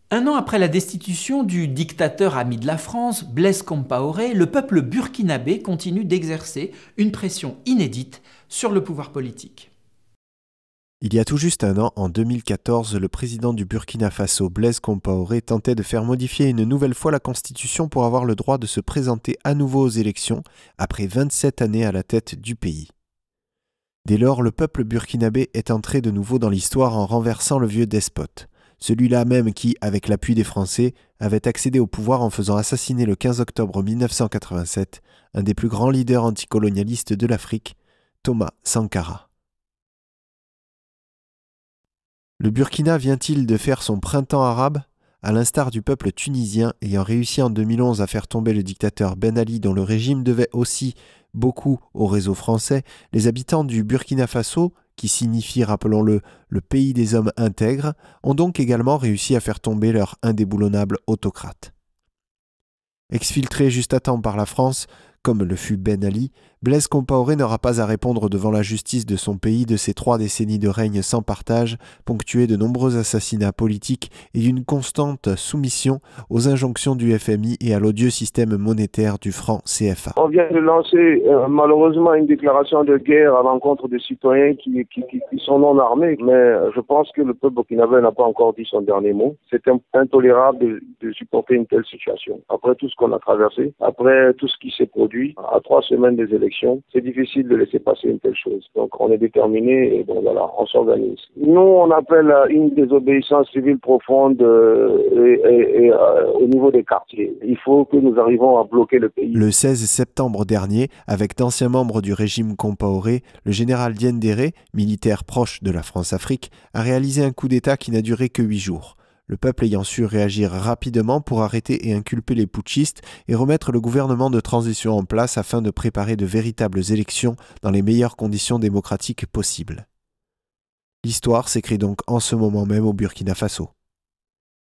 Un an après la destitution du dictateur ami de la France, Blaise Compaoré, le peuple burkinabé continue d'exercer une pression inédite sur le pouvoir politique. Il y a tout juste un an, en 2014, le président du Burkina Faso, Blaise Compaoré, tentait de faire modifier une nouvelle fois la constitution pour avoir le droit de se présenter à nouveau aux élections, après 27 années à la tête du pays. Dès lors, le peuple burkinabé est entré de nouveau dans l'histoire en renversant le vieux despote. Celui-là même qui, avec l'appui des Français, avait accédé au pouvoir en faisant assassiner le 15 octobre 1987 un des plus grands leaders anticolonialistes de l'Afrique, Thomas Sankara. Le Burkina vient-il de faire son printemps arabe? À l'instar du peuple tunisien ayant réussi en 2011 à faire tomber le dictateur Ben Ali dont le régime devait aussi beaucoup au réseau français, les habitants du Burkina Faso, qui signifie, rappelons-le, le pays des hommes intègres, ont donc également réussi à faire tomber leur indéboulonnable autocrate. Exfiltré juste à temps par la France, comme le fut Ben Ali, Blaise Compaoré n'aura pas à répondre devant la justice de son pays de ses 3 décennies de règne sans partage, ponctuées de nombreux assassinats politiques et d'une constante soumission aux injonctions du FMI et à l'odieux système monétaire du franc CFA. On vient de lancer malheureusement une déclaration de guerre à l'encontre des citoyens qui sont non armés, mais je pense que le peuple burkinabé n'a pas encore dit son dernier mot. C'est intolérable de supporter une telle situation. Après tout ce qu'on a traversé, après tout ce qui s'est produit, à 3 semaines des élections, c'est difficile de laisser passer une telle chose. Donc on est déterminé et bon voilà, on s'organise. Nous, on appelle une désobéissance civile profonde au niveau des quartiers. Il faut que nous arrivons à bloquer le pays. Le 16 septembre dernier, avec d'anciens membres du régime Compaoré, le général Diendéré, militaire proche de la France-Afrique, a réalisé un coup d'État qui n'a duré que 8 jours. Le peuple ayant su réagir rapidement pour arrêter et inculper les putschistes et remettre le gouvernement de transition en place afin de préparer de véritables élections dans les meilleures conditions démocratiques possibles. L'histoire s'écrit donc en ce moment même au Burkina Faso.